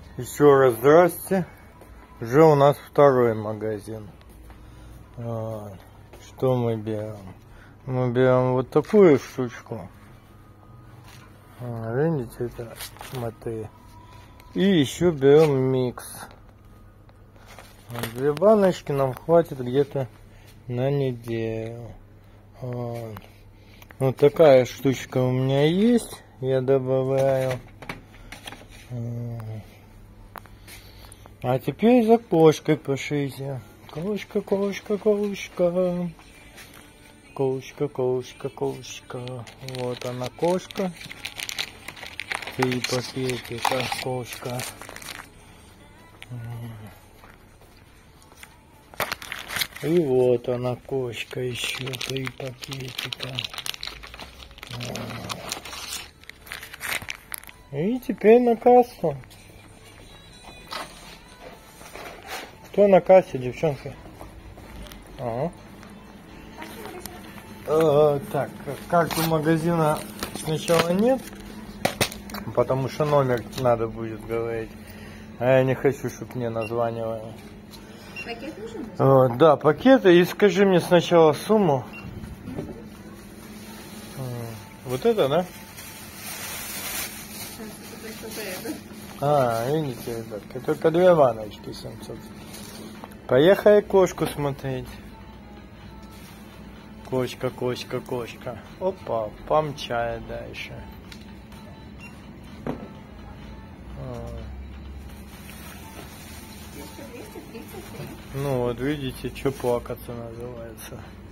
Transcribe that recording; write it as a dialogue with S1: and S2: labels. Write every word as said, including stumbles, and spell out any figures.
S1: Еще раз здрасте. Уже у нас второй магазин. Вот. Что мы берем? Мы берем вот такую штучку. А, видите, это смотри. И еще берем микс. Две баночки нам хватит где-то на неделю. Вот. Вот такая штучка у меня есть. Я добавляю. А теперь за кошкой пошлите. Кошка, кошка, кошка. Кошка, кошка, кошка. Вот она, кошка. Три пакетика, кошка. И вот она, кошка, еще три пакетика. И теперь на кассу. Кто на кассе, девчонки? Ага. Э, так, карту магазина сначала нет, потому что номер надо будет говорить. А я не хочу, чтобы мне названивали.
S2: Пакет нужен?
S1: Э, да, пакеты. И скажи мне сначала сумму. Вот это, да? А, видите, ребятки, только две баночки семьсот. Поехали кошку смотреть. Кошка, кошка, кошка. Опа, помчает дальше. Ну вот видите, что плакаться называется.